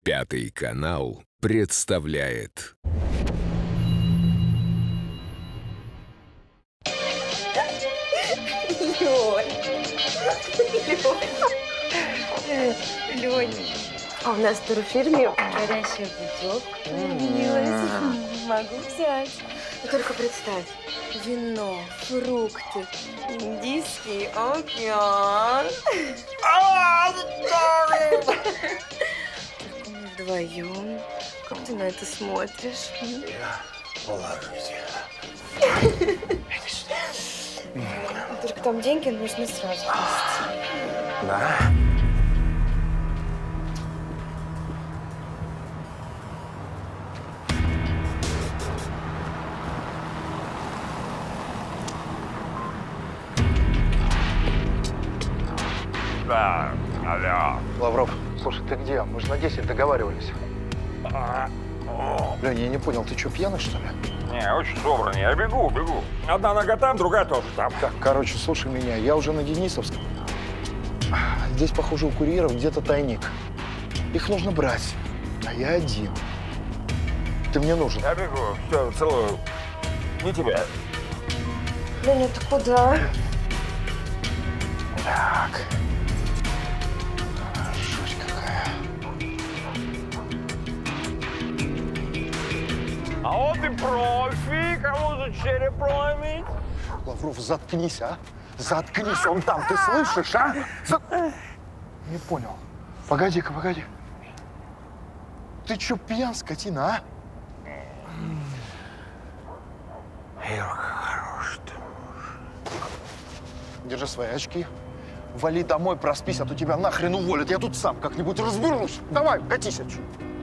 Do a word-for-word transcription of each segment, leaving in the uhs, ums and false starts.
Пятый канал представляет. Лёнь, а у нас в турфирме горящая путевка появилась. Могу взять. Но только представь, вино, фрукты, Индийский океан. Только мы вдвоем. Как ты на это смотришь? Я положусь. Только там деньги нужно сразу нести. Да? Да, алло. Лавров, слушай, ты где? Мы же на десять договаривались. А, Лёня, я не понял, ты что, пьяный, что ли? не, очень собранный. Я бегу, бегу. Одна нога там, другая тоже там. Так, короче, слушай меня, я уже на Денисовском. Здесь, похоже, у курьеров где-то тайник. Их нужно брать, а я один. Ты мне нужен. Я бегу. Все, целую. Не тебя. Леня, ты куда? Так. Жуть какая. А вот и профи. Кому за череп проломить? Лавров, заткнись, а? Заткнись, он там, ты слышишь, а? За... Не понял. Погоди-ка, погоди. Ты чё пьян, скотина, а? Юрка, хорош ты. Держи свои очки. Вали домой, проспись, а то тебя нахрен уволят. Я тут сам как-нибудь разберусь. Давай, катись отсюда.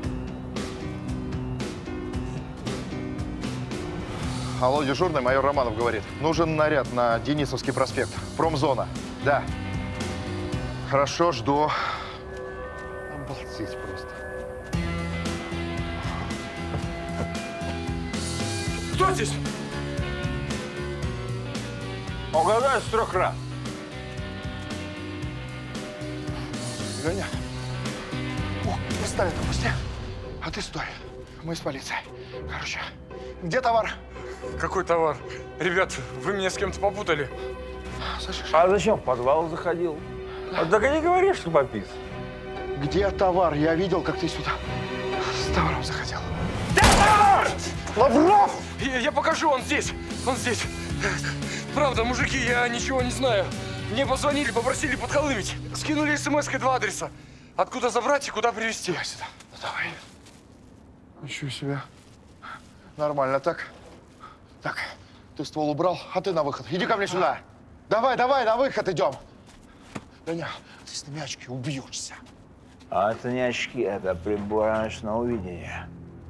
Алло, дежурный, майор Романов говорит. Нужен наряд на Денисовский проспект. Промзона. Да. Хорошо, жду. Обалдеть просто. Кто здесь? Угадай с трех раз. Леня. О, пистолет опусти. А ты стой. Мы с полицией. Короче, где товар? Какой товар? Ребят, вы меня с кем-то попутали. Слышишь? А зачем в подвал заходил? А так и не говоришь, что попис. Где товар? Я видел, как ты сюда с товаром заходил. Товар! Лавров! Я, я покажу, он здесь. Он здесь. Правда, мужики, я ничего не знаю. Мне позвонили, попросили подхалымить. Скинули смс-кой два адреса. Откуда забрать и куда привезти? Давай сюда. Ну, давай. Ничего себе. Нормально так. Так, ты ствол убрал, а ты на выход. Иди ко мне сюда. Давай, давай, на выход идем. Леня, ты с ними очки убьешься. А это не очки, это прибор ночного видения.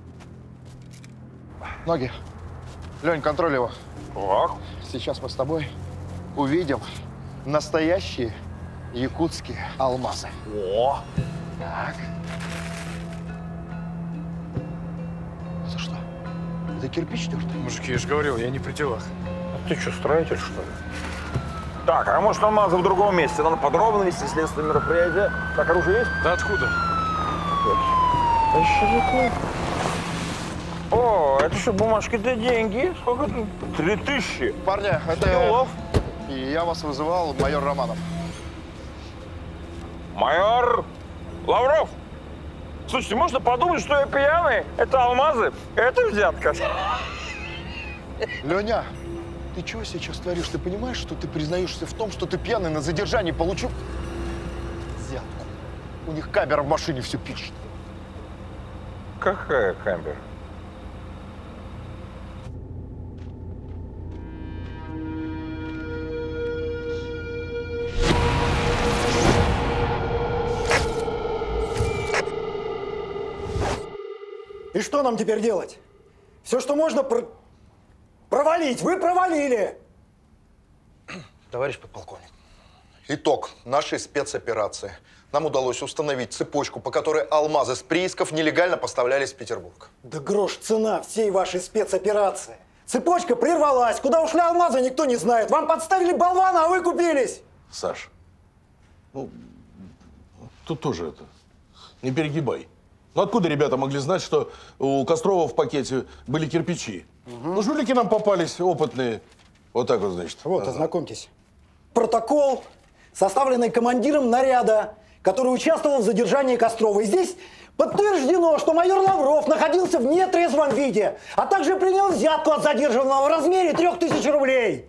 Ноги. Лень, контроль его. Ох. Сейчас мы с тобой увидим настоящие якутские алмазы. О! Так. Это что? Это кирпич тертый? Мужики, я же говорил, я не при делах. А ты что, строитель, что ли? Так, а может, алмазы в другом месте? Надо подробно вести следственное мероприятие. Так, оружие есть? Да откуда? А что такое? О, это что, бумажки-то деньги? Сколько тут? Три тысячи. Парни, это Килов. И я вас вызывал, майор Романов. Майор Лавров! Слушайте, можно подумать, что я пьяный. Это алмазы, это взятка. Леня, ты чего сейчас творишь? Ты понимаешь, что ты признаешься в том, что ты пьяный на задержании получил взятку? У них камера в машине все пишет. Какая камера? И что нам теперь делать? Все, что можно, про... провалить. Вы провалили! Товарищ подполковник, итог нашей спецоперации. Нам удалось установить цепочку, по которой алмазы с приисков нелегально поставлялись в Петербург. Да грош цена всей вашей спецоперации. Цепочка прервалась. Куда ушли алмазы, никто не знает. Вам подставили болвана, а вы купились. Саш, ну, тут тоже это, не перегибай. Ну откуда ребята могли знать, что у Кострова в пакете были кирпичи? Угу. Ну, жулики нам попались опытные. Вот так вот, значит. Вот, ага. Ознакомьтесь. Протокол, составленный командиром наряда, который участвовал в задержании Кострова. И здесь подтверждено, что майор Лавров находился в нетрезвом виде, а также принял взятку от задержанного в размере трех тысяч рублей.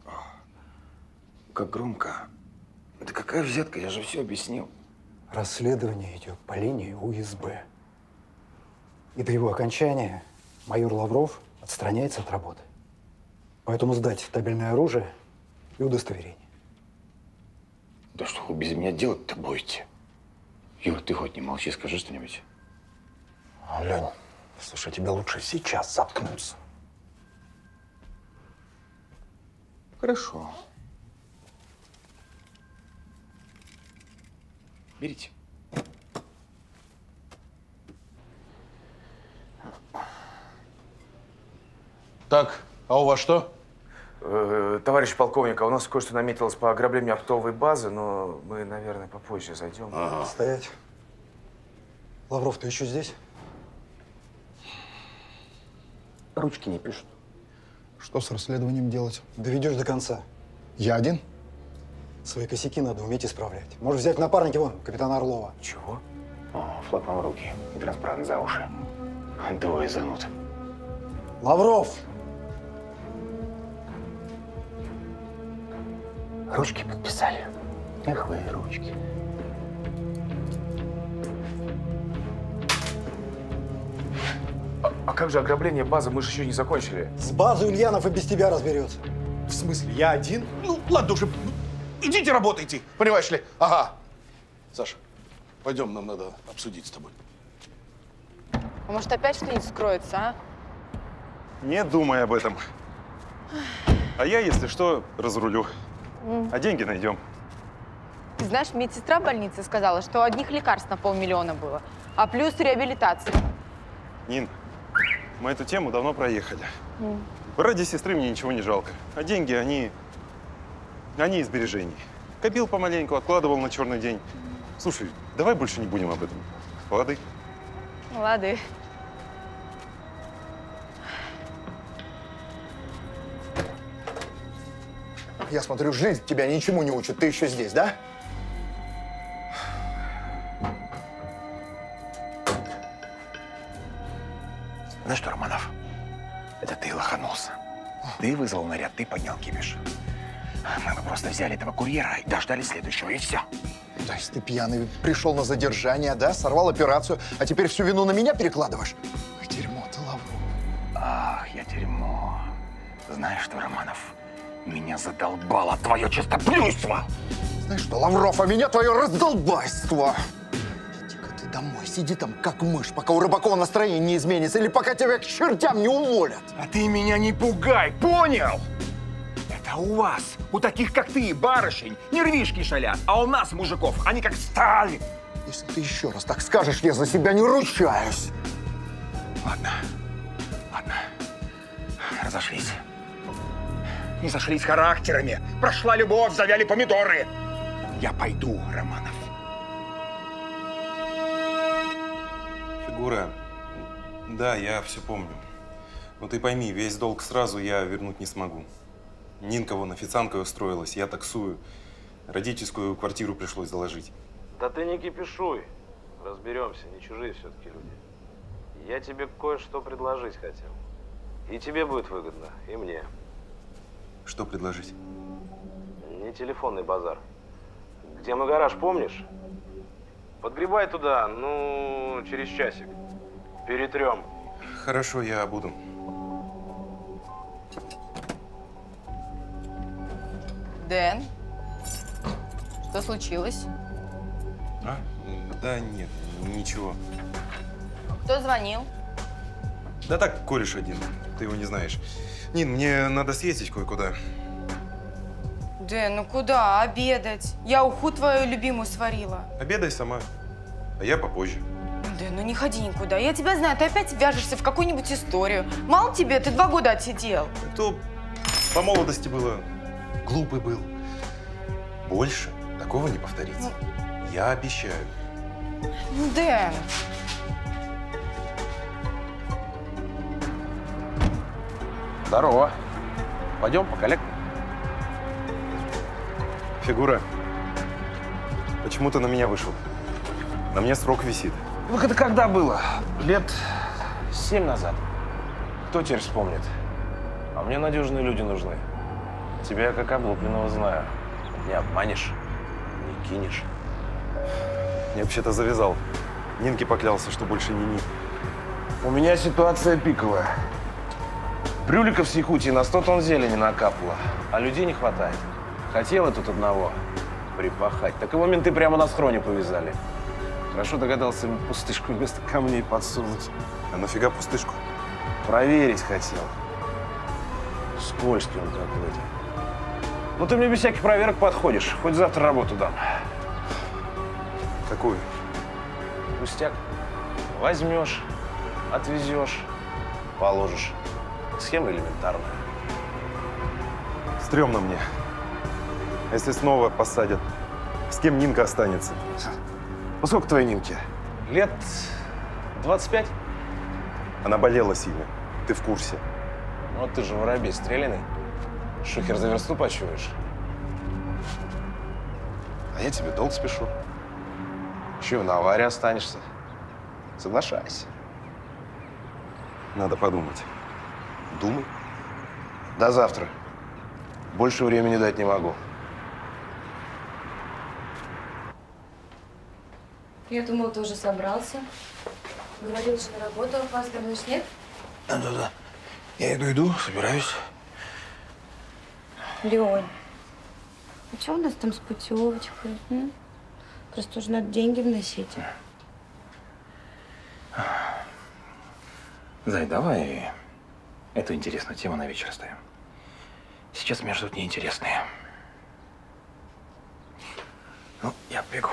Как громко. Это какая взятка? Я же все объяснил. Расследование идет по линии У Эс Бэ. И до его окончания майор Лавров отстраняется от работы. Поэтому сдать табельное оружие и удостоверение. Да что вы без меня делать-то будете? Юр, ты хоть не молчи, скажи что-нибудь. Лень, слушай, тебе лучше сейчас заткнуться. Хорошо. Берите. Так, а у вас что? Э, товарищ полковник, а у нас кое-что наметилось по ограблению оптовой базы, но мы, наверное, попозже зайдем. Ага. Стоять. Лавров, ты еще здесь? Ручки не пишут. Что с расследованием делать? Доведешь до конца. Я один? Свои косяки надо уметь исправлять. Можешь взять в напарники вон, капитана Орлова. Чего? О, флаг в руки и транспарант за уши. Двое зануд. Лавров! Ручки подписали. Эх вы, ручки. А, а как же ограбление базы? Мы же еще не закончили. С базой Ульянов и без тебя разберется. В смысле, я один? Ну, ладно уже. Идите работайте, понимаешь ли? Ага. Саша, пойдем, нам надо обсудить с тобой. А может, опять что-нибудь скроется, а? Не думай об этом. А я, если что, разрулю. Mm. А деньги найдем. Ты знаешь, медсестра в больнице сказала, что одних лекарств на полмиллиона было, а плюс реабилитация. Нин, мы эту тему давно проехали. Mm. Ради сестры мне ничего не жалко. А деньги, они… они из сбережений. Копил помаленьку, откладывал на черный день. Слушай, давай больше не будем об этом. Лады? Лады. Я смотрю, жизнь тебя ничему не учит. Ты еще здесь, да? Знаешь что, Романов? Это ты лоханулся. Ты вызвал наряд, ты поднял кипиш. Мы бы просто взяли этого курьера и дождались следующего, и все. То есть ты пьяный пришел на задержание, да? Сорвал операцию, а теперь всю вину на меня перекладываешь? Ой, дерьмо ты, Лавров. Ах, я дерьмо. Знаешь что, Романов? Меня задолбало твое чистоплюйство! Знаешь что, Лавров, а меня твое раздолбайство! Иди-ка ты домой, сиди там как мышь, пока у Рыбакова настроение не изменится, или пока тебя к чертям не уволят. А ты меня не пугай, понял? Это у вас, у таких, как ты, барышень, нервишки шалят, а у нас, мужиков, они как стали. Если ты еще раз так скажешь, я за себя не ручаюсь. Ладно, ладно, разошлись. Не сошлись характерами. Прошла любовь, завяли помидоры. Я пойду, Романов. Фигура. Да, я все помню. Но ты пойми, весь долг сразу я вернуть не смогу. Нинка вон официанткой устроилась, я таксую. Родительскую квартиру пришлось заложить. Да ты не кипишуй. Разберемся, не чужие все-таки люди. Я тебе кое-что предложить хотел. И тебе будет выгодно, и мне. Что предложить? Не телефонный базар. Где мой гараж, помнишь? Подгребай туда, ну, через часик. Перетрем. Хорошо, я буду. Дэн, что случилось? А? Да нет, ничего. Кто звонил? Да так, кореш один. Ты его не знаешь. Нин, мне надо съездить кое-куда. Дэн, ну куда? Обедать. Я уху твою любимую сварила. Обедай сама, а я попозже. Дэн, ну не ходи никуда. Я тебя знаю, ты опять вяжешься в какую-нибудь историю. Мало тебе, ты два года отсидел. То по молодости было. Глупый был. Больше такого не повторится. Ну... Я обещаю. Ну, Дэн. Здорово. Пойдем по коллектору. Фигура, почему ты на меня вышел? На мне срок висит. Ну, это когда было? Лет семь назад. Кто теперь вспомнит? А мне надежные люди нужны. Тебя я как облупленного знаю. Не обманешь, не кинешь. Я вообще-то завязал. Нинке поклялся, что больше не Нин. У меня ситуация пиковая. Брюликов с Якутии на сто тонн зелени накапало, а людей не хватает. Хотела тут одного припахать, так его менты прямо на схроне повязали. Хорошо догадался ему пустышку вместо камней подсунуть. А нафига пустышку? Проверить хотел. Скользкий он какой-то. Ну ты мне без всяких проверок подходишь. Хоть завтра работу дам. Какую? Пустяк. Возьмешь, отвезешь, положишь. Схема элементарная. Стремно мне. А если снова посадят, с кем Нинка останется? Ну сколько твоей Нинке? Лет двадцать пять? Она болела сильно. Ты в курсе. Вот ты же воробей стреляный. Шухер за версту почуешь. А я тебе долг спешу. Чего, на аварии останешься? Соглашайся. Надо подумать. Думай. До завтра. Больше времени дать не могу. Я думал, ты уже собрался. Говорил же, на работу опаздываешь, нет? Да-да-да. Я иду, иду, собираюсь. Лёнь, а что у нас там с путевочкой? М? Просто уже надо деньги вносить. Зай, давай эту интересную тему на вечер оставим. Сейчас меня ждут неинтересные. Ну, я бегу.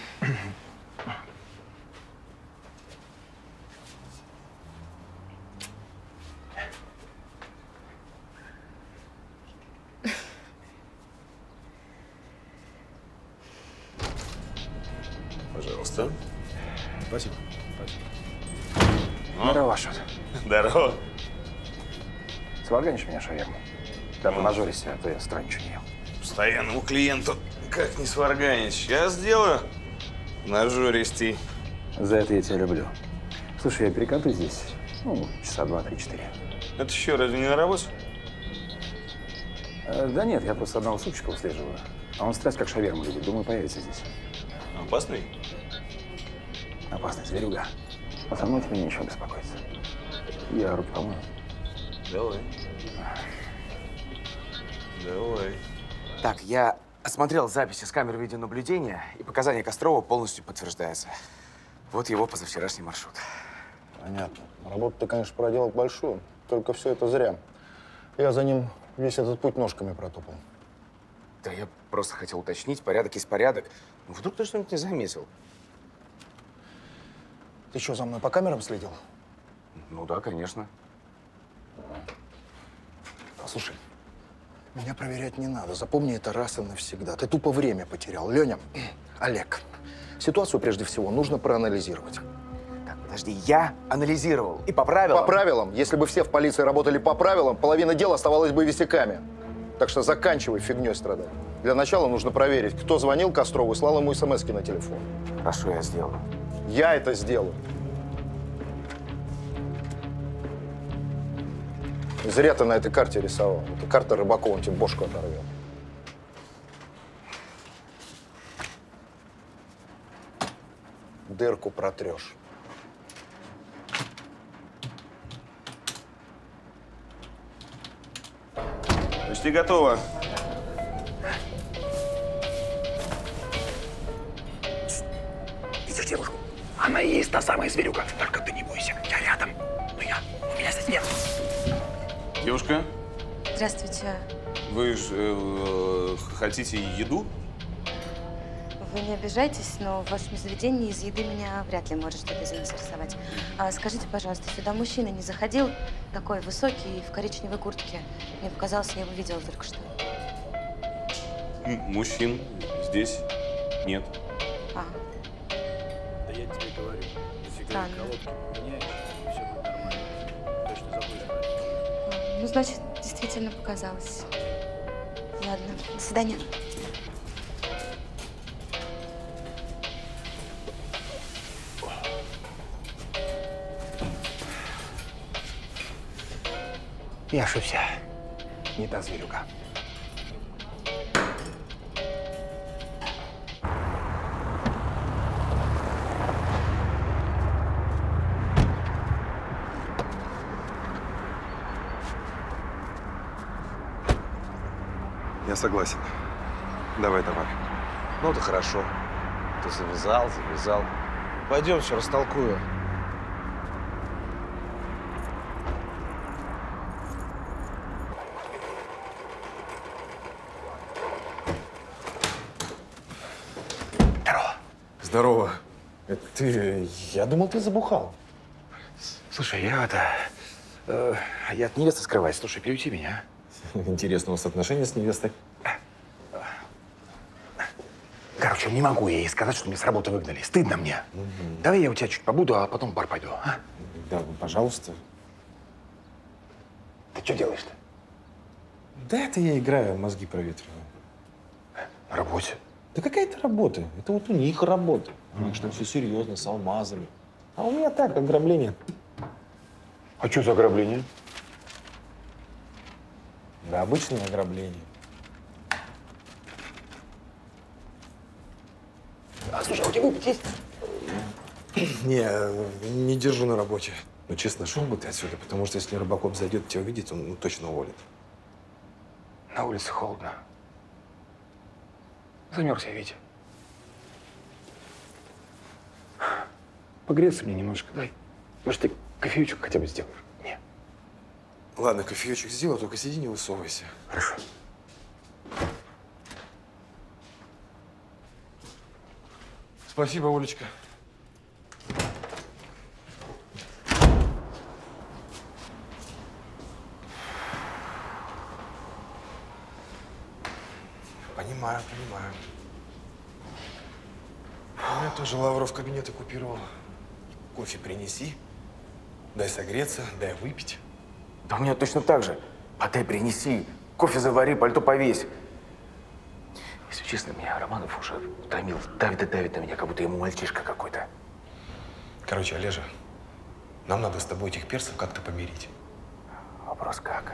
Пожалуйста. Спасибо. Спасибо. Здорово, Шот. Здорово. Сварганишь меня шаверму? Да, понажорись, а то я странно ничего не ел. Постоянному клиенту как не сварганить. Сейчас сделаю. Нажористей. За это я тебя люблю. Слушай, я перекатываю здесь, ну, часа два, три, четыре. Это еще разве не на работе? Э, да нет, я просто одного супчика выслеживаю. А он страсть как шаверму любит. Думаю, появится здесь. Опасный? Опасный зверюга. А со мной тебе нечего беспокоиться. Я руки помою. Давай. Давай. Так, я осмотрел записи с камер видеонаблюдения, и показания Кострова полностью подтверждаются. Вот его позавчерашний маршрут. Понятно. Работу ты, конечно, проделал большую, только все это зря. Я за ним весь этот путь ножками протопал. Да я просто хотел уточнить, порядок есть порядок. Ну, вдруг ты что-нибудь не заметил? Ты что, за мной по камерам следил? Ну да, конечно. Послушай, меня проверять не надо. Запомни это раз и навсегда. Ты тупо время потерял. Леня, Олег, ситуацию прежде всего нужно проанализировать. Так, подожди, я анализировал. И по правилам? По правилам. Если бы все в полиции работали по правилам, половина дел оставалась бы висяками. Так что заканчивай фигней страдать. Для начала нужно проверить, кто звонил Кострову и слал ему смски на телефон. Хорошо, я сделаю. Я это сделаю. Зря ты на этой карте рисовал. Это карта Рыбакова, он тебе бошку оторвет. Дырку протрешь. Почти готово. Видишь девушку? Она и есть та самая зверюга. Только ты не бойся, я рядом. Но я, у меня здесь нет. Девушка, Здравствуйте. вы ж, э, хотите еду? Вы не обижайтесь, но в вашем заведении из еды меня вряд ли может что-то заинтересовать. А скажите, пожалуйста, сюда мужчина не заходил? Такой высокий, в коричневой куртке. Мне показалось, я его видела только что. М, Мужчин здесь нет. А, Да я тебе говорю, если Странно. колодки поменяешь, и все будет нормально. Точно забудешь про это. Ну, значит, действительно показалось. Ладно, до свидания. Я ошибся. Не та зверюга. Я согласен. Давай, давай. Ну, это хорошо. Ты завязал, завязал. Пойдем, все растолкую. Здорово. Это ты... Я думал, ты забухал. Слушай, я это... Э, я от невесты скрываюсь. Слушай, приюти меня, а? Интересно, у вас отношения с невестой? Короче, не могу я ей сказать, что меня с работы выгнали. Стыдно мне. Mm-hmm. Давай я у тебя чуть побуду, а потом в бар пойду, а? Да, пожалуйста. Ты что делаешь-то? Да это я играю, мозги проветриваю. На работе? Да какая это работа? Это вот у них работа. У них там все серьезно, с алмазами. А у меня так, ограбление. А что за ограбление? Да, обычное ограбление. А, слушай, а у тебя выпить есть? Не, не держу на работе. Но честно, шел бы ты отсюда, потому что если Рыбаков зайдет, тебя увидит, он ну, точно уволит. На улице холодно. Замерз я, Витя. Погреться мне немножко дай. Может, ты кофеечек хотя бы сделаешь? Не. Ладно, кофеечек сделай, только сиди, не высовывайся. Хорошо. Спасибо, Олечка. Понимаю, понимаю. У меня тоже Лавров кабинет оккупировал. Кофе принеси, дай согреться, дай выпить. Да у меня точно так же. А ты принеси, кофе завари, пальто повесь. Если честно, меня Романов уже утомил. Давит и давит на меня, как будто ему мальчишка какой-то. Короче, Олежа, нам надо с тобой этих перцев как-то помирить. Вопрос как?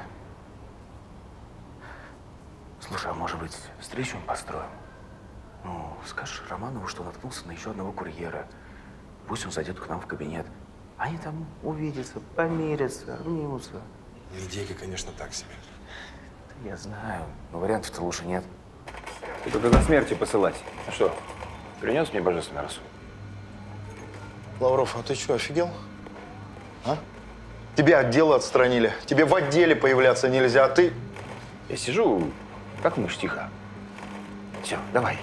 Слушай, а может быть, встречу им построим? Ну, скажешь Романову, что наткнулся на еще одного курьера. Пусть он зайдет к нам в кабинет. Они там увидятся, помирятся, обнимутся. Идейка, конечно, так себе. Я знаю, но вариантов-то лучше нет. И только до смерти посылать. А что, принес мне божественный рассудок? Лавров, а ты что, офигел? А? Тебя от дела отстранили. Тебе в отделе появляться нельзя, а ты… Я сижу, как мышь, тихо. Все, давай.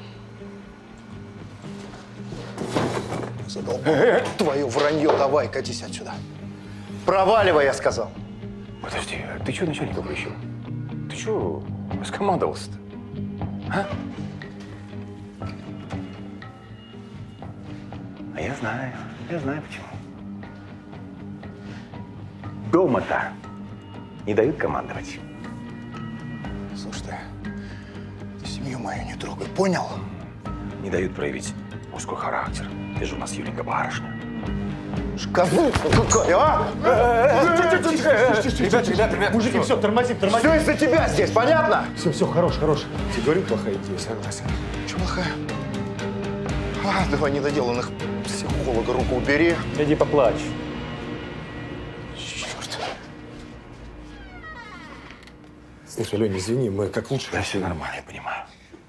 Задолбал. Твое вранье, давай, катись отсюда. Проваливай, я сказал. Подожди, а ты что начальника включил? Ты что раскомандовался-то? А? А я знаю, я знаю почему. Дома-то не дают командовать. Слушай, ты, ты семью мою не трогай, понял? Не дают проявить мужской характер. Ты же у нас Юленька барышня. Шкафу какая, а? Ребята, ребята, ребята. Мужики, все, тормозим, тормозим. Все из-за тебя здесь, понятно? Все, все, хорош, хорош. Тебе говорю, плохая идея, согласен. Че плохая? А, давай недоделанных психолога руку убери. Иди поплачь. Черт. Слушай, Лёня, извини, мы как лучше. Да все нормально, я понимаю.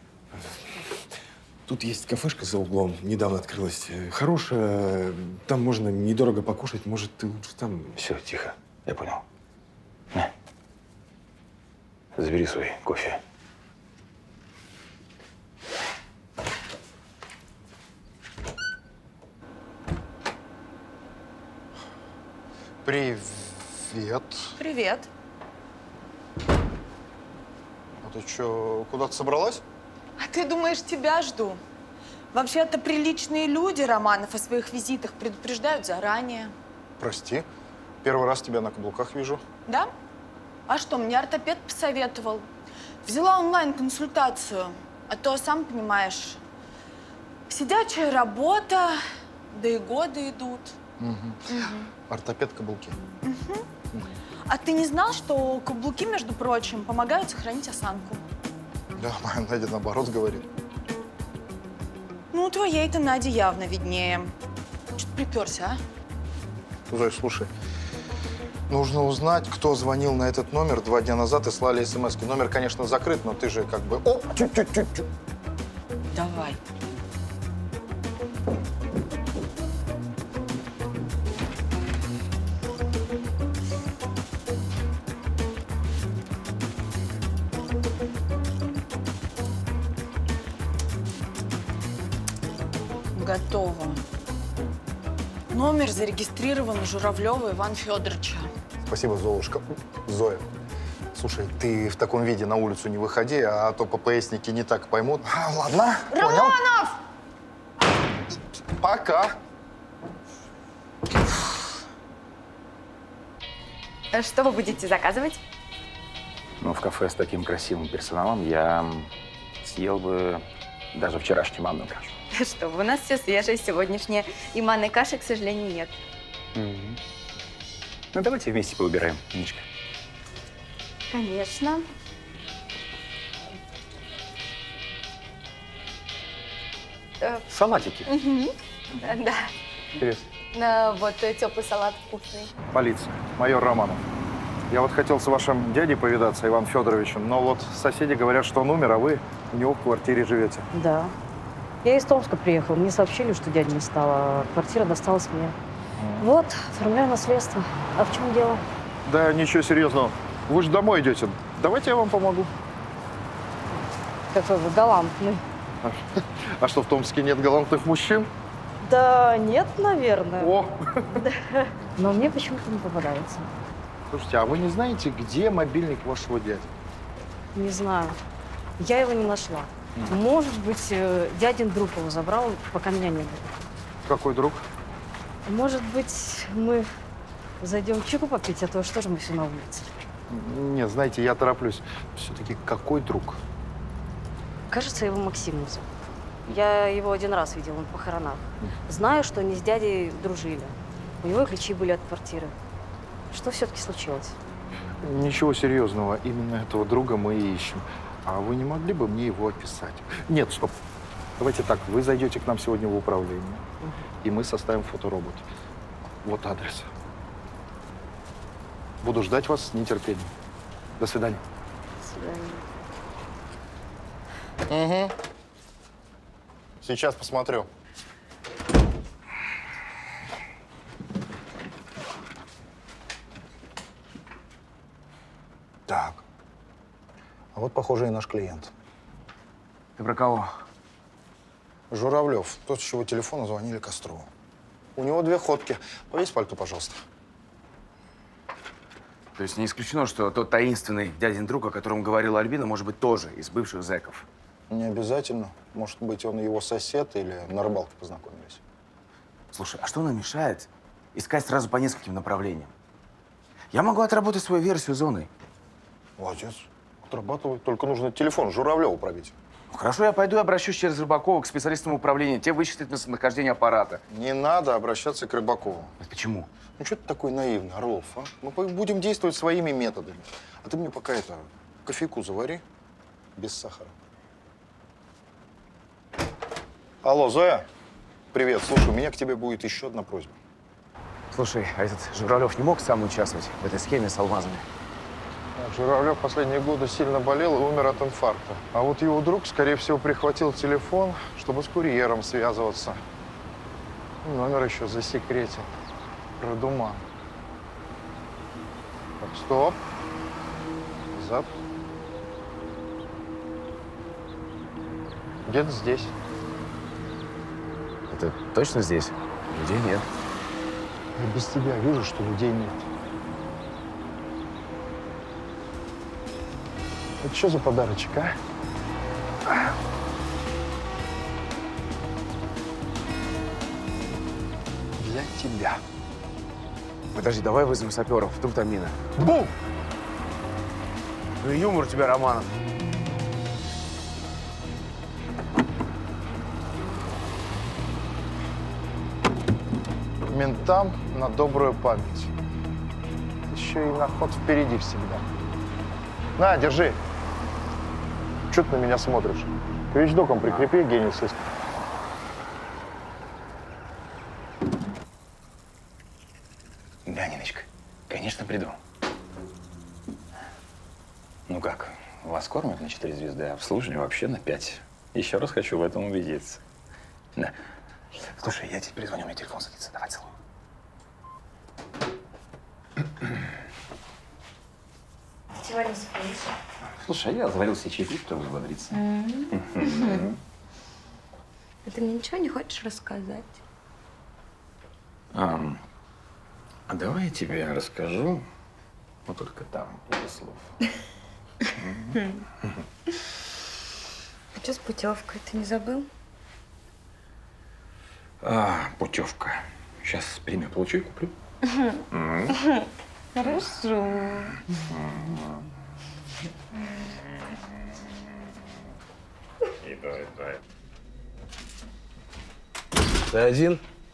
Тут есть кафешка за углом, недавно открылась. Хорошая, там можно недорого покушать. Может, ты лучше там… Все, тихо, я понял. На. Забери свой кофе. Привет. Привет. А ты что, куда-то собралась? А ты думаешь, тебя жду? Вообще-то приличные люди Романов о своих визитах предупреждают заранее. Прости, первый раз тебя на каблуках вижу. Да? А что, мне ортопед посоветовал. Взяла онлайн-консультацию, а то, сам понимаешь, сидячая работа, да и годы идут. Угу. Угу. Ортопед каблуки. Угу. А ты не знал, что каблуки, между прочим, помогают сохранить осанку? Да, моя Надя наоборот говорит. Ну, твоей-то Наде явно виднее. Что-то приперся, а? Зой, слушай, нужно узнать, кто звонил на этот номер два дня назад и слали смс-ки. Номер, конечно, закрыт, но ты же как бы… О, чуть-чуть-чуть. Давай. Готово. Номер зарегистрирован у Журавлева Ивана Федоровича. Спасибо, Золушка. Зоя, слушай, ты в таком виде на улицу не выходи, а то ППСники не так поймут. А, ладно, Романов! понял. Пока. Что вы будете заказывать? Ну, в кафе с таким красивым персоналом я съел бы даже вчерашнюю манную кашу. Что вы, у нас все свежее сегодняшнее. И манной каши, к сожалению, нет. Mm-hmm. Ну, давайте вместе поубираем, Ничка. Конечно. Салатики. Угу. Да. Интересно. На, вот теплый салат вкусный. Полиция. Майор Романов. Я вот хотел с вашим дядей повидаться, Иваном Федоровичем, но вот соседи говорят, что он умер, а вы у него в квартире живете. Да. Я из Томска приехала. Мне сообщили, что дядя не стало, а квартира досталась мне. Mm. Вот, оформляю наследство. А в чем дело? Да ничего серьезного. Вы же домой идете. Давайте я вам помогу. Какой вы галантный. А, а что, в Томске нет галантных мужчин? Да нет, наверное. О! Но мне почему-то не попадается. Слушайте, а вы не знаете, где мобильник вашего дяди? Не знаю. Я его не нашла. Mm. Может быть, дядин друг его забрал, пока меня не было. Какой друг? Может быть, мы зайдем чайку попить, а то что же мы все на улице? Нет, знаете, я тороплюсь. Все-таки какой друг? Кажется, его Максим зовут. Я его один раз видела на похоронах. Знаю, что они с дядей дружили. У него ключи были от квартиры. Что все-таки случилось? Ничего серьезного. Именно этого друга мы и ищем. А вы не могли бы мне его описать? Нет, стоп. Давайте так. Вы зайдете к нам сегодня в управление, угу. и мы составим фоторобот. Вот адрес. Буду ждать вас с нетерпением. До свидания. До свидания. Угу. Сейчас посмотрю. Так. А вот, похоже, и наш клиент. Ты про кого? Журавлев. Тот, с чего телефона звонили Кострову. У него две ходки. Повесь пальто, пожалуйста. То есть не исключено, что тот таинственный дядин друг, о котором говорила Альбина, может быть тоже из бывших зэков? Не обязательно. Может быть, он его сосед или на рыбалке познакомились. Слушай, а что нам мешает искать сразу по нескольким направлениям? Я могу отработать свою версию зоны. Молодец. Отрабатывай. Только нужно телефон Журавлеву пробить. Ну, хорошо, я пойду и обращусь через Рыбакова к специалистам управления. Те вычислят местонахождение аппарата. Не надо обращаться к Рыбакову. А почему? Ну, что ты такой наивный, Орлов, а? Мы будем действовать своими методами. А ты мне пока это, кофейку завари, без сахара. Алло, Зоя. Привет. Слушай, у меня к тебе будет еще одна просьба. Слушай, а этот Журавлев не мог сам участвовать в этой схеме с алмазами? Журавлев последние годы сильно болел и умер от инфаркта. А вот его друг, скорее всего, прихватил телефон, чтобы с курьером связываться. Номер еще засекретил. Продуман. Так, стоп. Зад. Где-то здесь. Это точно здесь? Людей нет. Я без тебя вижу, что людей нет. Это что за подарочек, а? Для тебя. Подожди, давай вызовем саперов. Вдруг там мина. Бум! Ну и юмор у тебя, Романов. Ментам на добрую память. Еще и на ход впереди всегда. На, держи. Чего ты на меня смотришь? К вещдокам прикрепи, гений сыска. Да, Ниночка, конечно, приду. Ну как, вас кормят на четыре звезды, а обслуживание вообще на пять. Еще раз хочу в этом убедиться. Да. Слушай, я тебе перезвоню, у меня телефон садится. Давай, целую. Ты чего не спишь? Слушай, я заварил себе чайку, чтобы взбодриться. А ты мне ничего не хочешь рассказать? А, а давай я тебе расскажу, но только там, без слов. А что с путевкой? Ты не забыл? А, путевка. Сейчас премию получу и куплю. Хорошо. Иду, иду. Ты один?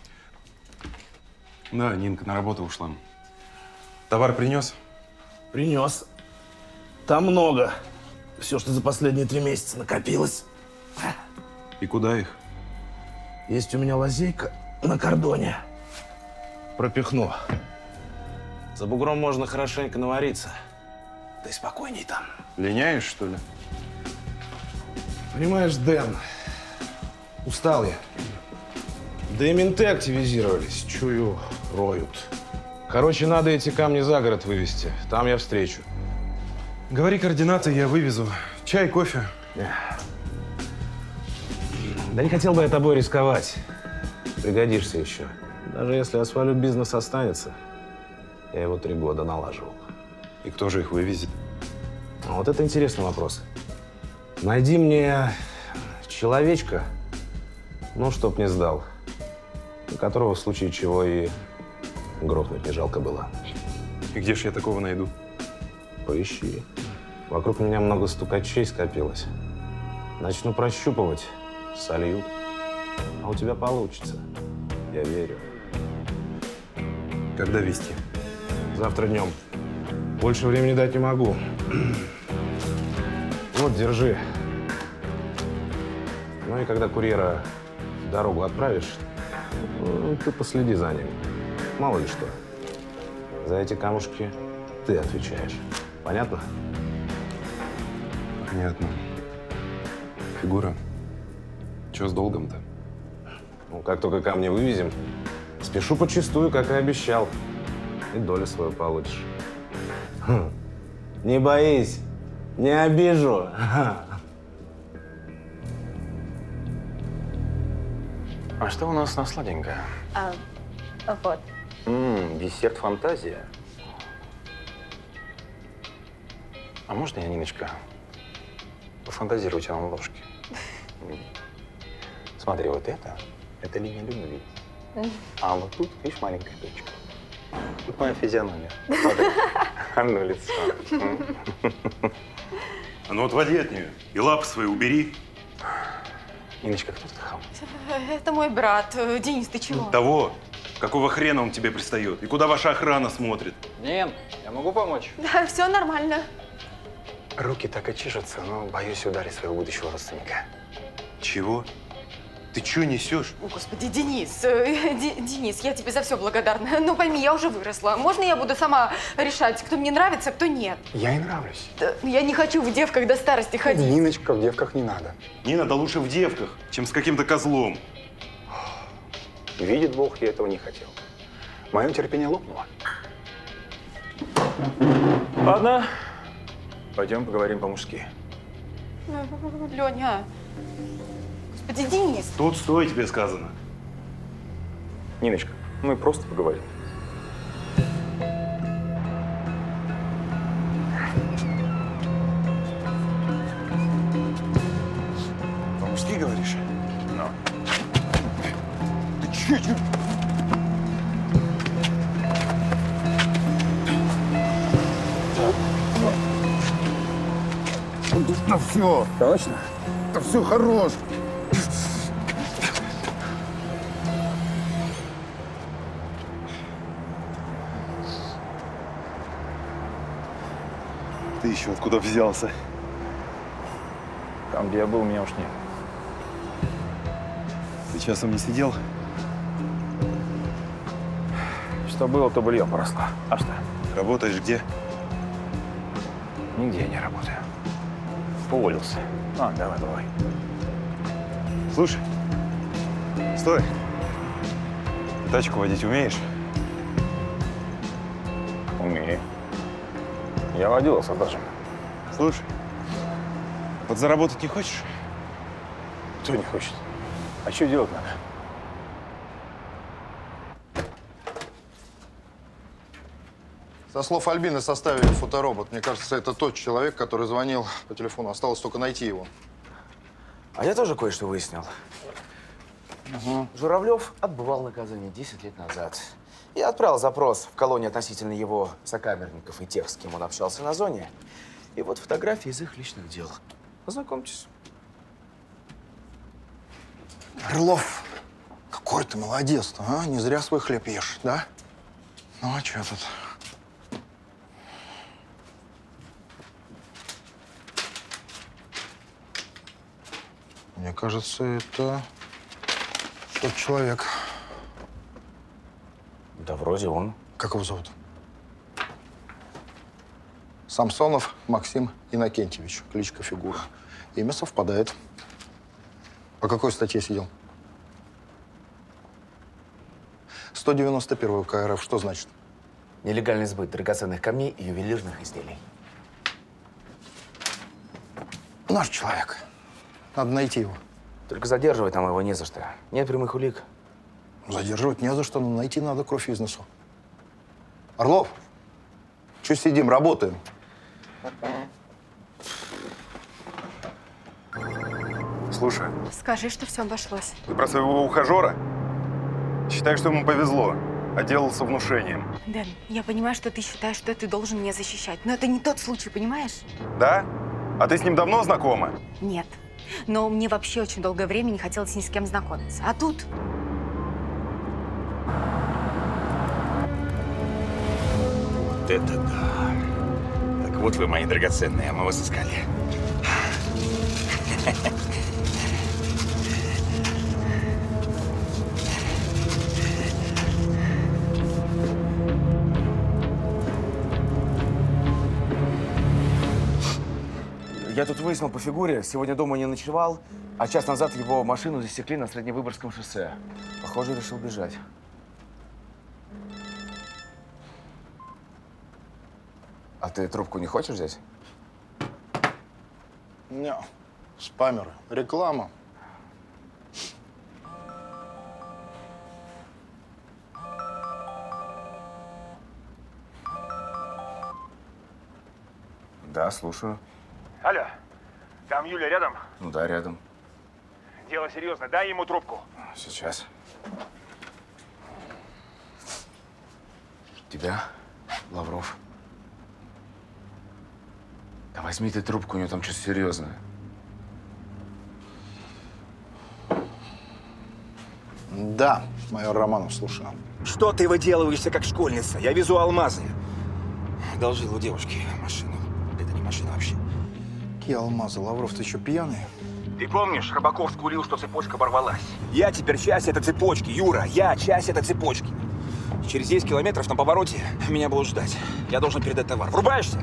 Да, Нинка на работу ушла. Товар принес? Принес. Там много. Все, что за последние три месяца накопилось. И куда их? Есть у меня лазейка на кордоне. Пропихну. За бугром можно хорошенько навариться. Да и спокойней там. Линяешь, что ли? Понимаешь, Дэн, устал я. Да и менты активизировались. Чую, роют. Короче, надо эти камни за город вывести. Там я встречу. Говори координаты, я вывезу. Чай, кофе? Да не хотел бы я тобой рисковать. Пригодишься еще. Даже если асфальт бизнес останется, я его три года налаживал. И кто же их вывезет? А вот это интересный вопрос. Найди мне человечка, ну, чтоб не сдал, которого в случае чего и грохнуть не жалко было. И где ж я такого найду? Поищи. Вокруг меня много стукачей скопилось. Начну прощупывать, сольют. А у тебя получится. Я верю. Когда везти? Завтра днем. Больше времени дать не могу. Вот, держи. Ну и когда курьера в дорогу отправишь, ну, ты последи за ним. Мало ли что. За эти камушки ты отвечаешь. Понятно? Понятно. Фигура. Че с долгом-то? Ну, как только камни вывезем, спешу почистую, как и обещал. И долю свою получишь. Хм. Не боись, не обижу. А что у нас на сладенькое? А, вот. Ммм, десерт фантазия. А можно я, Ниночка, пофантазирую у тебя на ложке? Смотри, вот это, это линия любви. А вот тут, видишь, маленькая точка. Тут моя физиономия. Смотри, одно лицо. А ну отводи от нее и лапы свои убери. Ниночка, кто тут хам? Это мой брат. Денис, ты чего? Того, какого хрена он к тебе пристает? И куда ваша охрана смотрит? Нин, я могу помочь? Да, все нормально. Руки так и чешутся, но боюсь ударить своего будущего родственника. Чего? Ты что несешь? О, Господи, Денис, э, Ди- Денис, я тебе за все благодарна. Ну пойми, я уже выросла. Можно я буду сама решать, кто мне нравится, а кто нет? Я и нравлюсь. Да, я не хочу в девках до старости ходить. Ниночка, в девках не надо. Нина, да лучше в девках, чем с каким-то козлом. Видит Бог, я этого не хотел. Мое терпение лопнуло. Ладно, пойдем поговорим по-мужски. Леня, Господи, Денис. Тут стой, тебе сказано. Ниночка, мы просто поговорим. По-мужски говоришь? Ну. Ты че, че? Это все. Точно? Это все хорош. Ты еще откуда взялся? Там, где я был, меня уж нет. Ты часом не сидел? Что было, то быльем поросло. А что? Работаешь где? Нигде я не работаю. Уволился. А, давай, давай. Слушай, стой. Ты тачку водить умеешь? Умею. Я водился даже. Слушай, подзаработать не хочешь? Кто не хочет? А что делать надо? Со слов Альбины составили фоторобот. Мне кажется, это тот человек, который звонил по телефону. Осталось только найти его. А я тоже кое-что выяснил. Угу. Журавлев отбывал наказание десять лет назад. Я отправил запрос в колонию относительно его сокамерников и тех, с кем он общался на зоне. И вот фотографии из их личных дел. Познакомьтесь. Орлов, какой ты молодец, а? Не зря свой хлеб ешь, да? Ну, а что тут? Мне кажется, это тот человек. Да вроде он. Как его зовут? Самсонов Максим Иннокентьевич. Кличка Фигура. Имя совпадает. По какой статье сидел? сто девяносто первый УК РФ. Что значит? Нелегальный сбыт драгоценных камней и ювелирных изделий. Наш человек. Надо найти его. Только задерживать нам его не за что. Нет прямых улик. Задерживать не за что, но найти надо кровь из носу. Орлов, что сидим, работаем. Слушай, Скажи, что все обошлось. ты про своего ухажера? Считай, что ему повезло. Отделался внушением. Дэн, я понимаю, что ты считаешь, что ты должен меня защищать. Но это не тот случай, понимаешь? Да? А ты с ним давно знакома? Нет. Но мне вообще очень долгое время не хотелось ни с кем знакомиться. А тут… Вот это да. Так вот вы, мои драгоценные, мы вас искали. Я тут выяснил по фигуре, сегодня дома не ночевал, а час назад его машину засекли на Средневыборгском шоссе. Похоже, решил бежать. А ты трубку не хочешь взять? Не, спамеры. Реклама. Да, слушаю. Алло, там Юля рядом? Ну да, рядом. Дело серьезное, дай ему трубку. Сейчас. Тебя, Лавров. Да возьми ты трубку, у него там что-то серьезное. Да, майор Романов, слушаю. Что ты выделываешься, как школьница? Я везу алмазы. Одолжил у девушки машину. Это не машина вообще. Какие алмазы? Лавров, ты что, пьяный? Ты помнишь, Рыбаков скулил, что цепочка оборвалась? Я теперь часть этой цепочки, Юра. Я часть этой цепочки. Через десять километров на повороте меня будут ждать. Я должен передать товар. Врубаешься?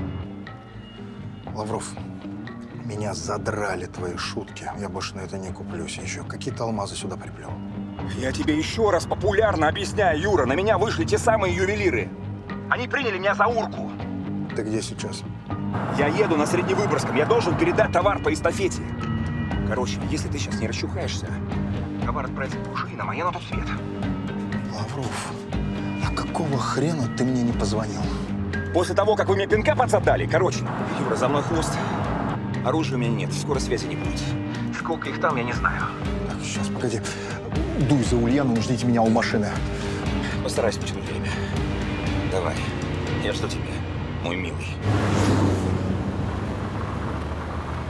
Лавров, меня задрали твои шутки. Я больше на это не куплюсь. Еще какие-то алмазы сюда приплел. Я тебе еще раз популярно объясняю, Юра. На меня вышли те самые ювелиры. Они приняли меня за урку. Ты где сейчас? Я еду на Средневыборгском. Я должен передать товар по эстафете. Короче, если ты сейчас не расчухаешься, товар отправится к пружинам, а я на тот свет. Лавров, а какого хрена ты мне не позвонил? После того, как вы мне пинка подзадали, короче, Юра, за мной хвост. Оружия у меня нет, скоро связи не будет. Сколько их там, я не знаю. Так, сейчас, погоди. Дуй за Ульяну, ждите меня у машины. Постарайся потянуть время. Давай, я жду тебя, мой милый.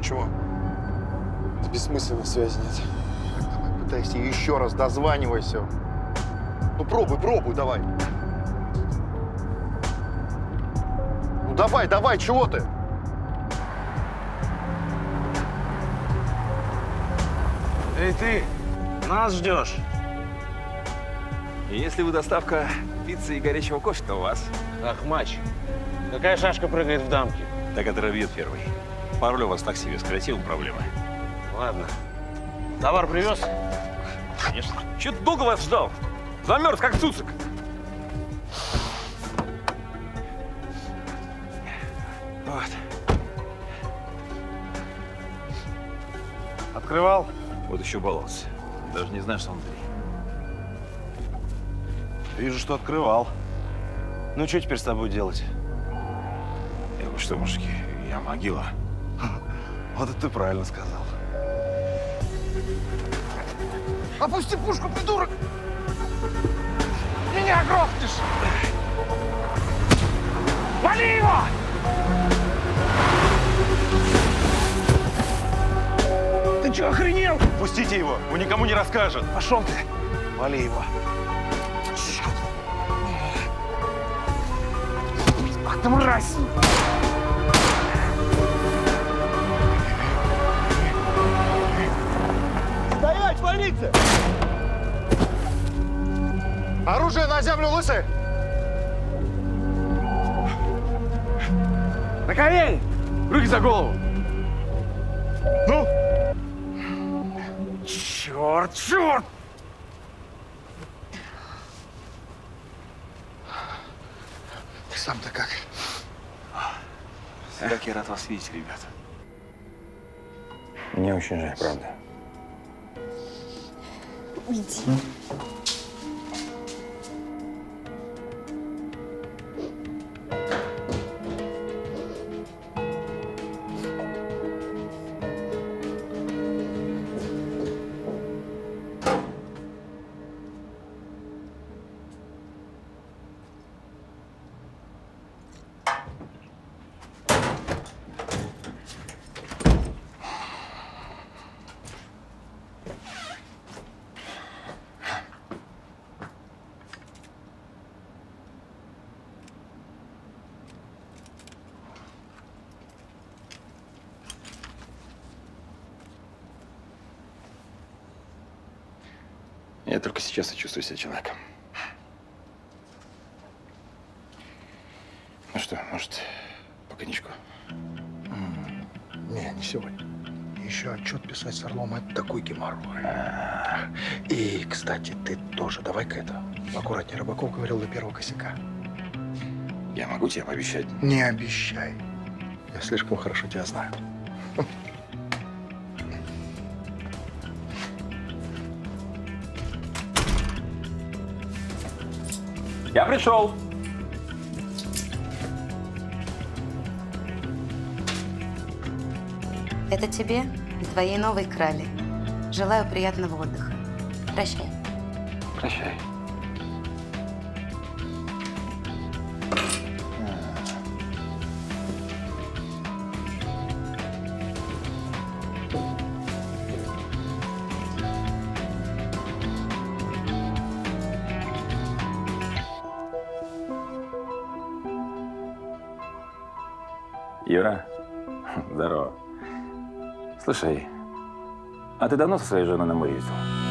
Почему? Да бессмысленно, связи нет. Так, давай, пытайся еще раз, дозванивайся. Ну пробуй, пробуй, давай. Ну давай, давай, чего ты? Эй, ты, нас ждешь. Если вы доставка пиццы и горячего кофе, то у вас. Ах, матч. Какая шашка прыгает в дамки? Так это бьет первый. Пароль у вас так себе, с креативом проблемы. Ладно. Товар привез? Конечно. Чё-то долго вас ждал. Замерз, как цуцик. Вот. Открывал? Вот еще баловался. Даже не знаю, что внутри. Вижу, что открывал. Ну, что теперь с тобой делать? Я вы что, мужики, я могила. Вот это ты правильно сказал. Опусти пушку, придурок! Меня грохнешь! Вали его! Ты что, охренел? Пустите его, он никому не расскажет. Пошел ты. Вали его. Ах ты мразь! Стоять, полиция! Оружие на землю, лысый! На колени! Руки за голову! Ну! Черт, черт! Ты сам-то как? Как я рад вас видеть, ребята. Мне очень жаль, правда. Уйди. Я только сейчас и чувствую себя человеком. Ну что, может, по коньячку? Не, не сегодня. Еще отчет писать с Орлом – это такой геморрой. И, кстати, ты тоже давай-ка это, аккуратнее. Рыбаков говорил до первого косяка. Я могу тебе пообещать? Не обещай. Я слишком хорошо тебя знаю. Я пришел. Это тебе и твоей новой крале. Желаю приятного отдыха. Прощай. Прощай. Юра, здорово. Слушай, а ты давно со своей женой на море ездил?